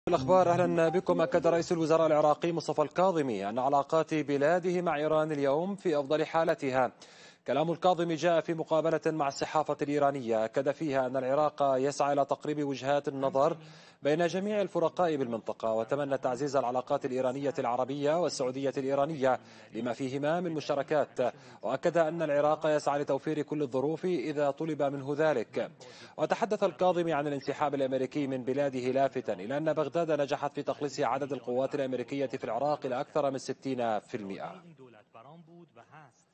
الأخبار أهلا بكم. أكد رئيس الوزراء العراقي مصطفى الكاظمي أن علاقات بلاده مع إيران اليوم في أفضل حالتها. كلام الكاظمي جاء في مقابلة مع الصحافة الإيرانية أكد فيها أن العراق يسعى إلى تقريب وجهات النظر بين جميع الفرقاء بالمنطقة، وتمنى تعزيز العلاقات الإيرانية العربية والسعودية الإيرانية لما فيهما من مشتركات، وأكد أن العراق يسعى لتوفير كل الظروف إذا طلب منه ذلك. وتحدث الكاظمي عن الانسحاب الأمريكي من بلاده لافتا إلى أن بغداد نجحت في تقليص عدد القوات الأمريكية في العراق إلى أكثر من 60%.